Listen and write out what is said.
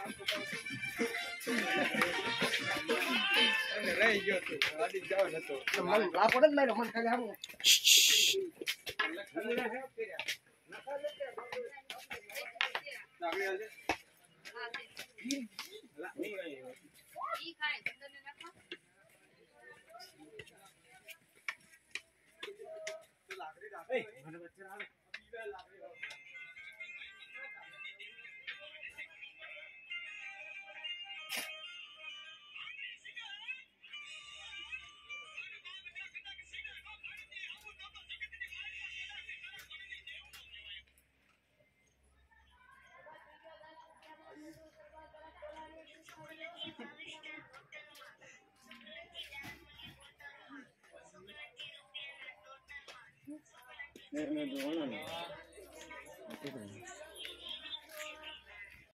રહી ગયો તું આડી જાવ નતો મન લાપડ જ માર્યો મન ખાલી આવું મેં જોવાનું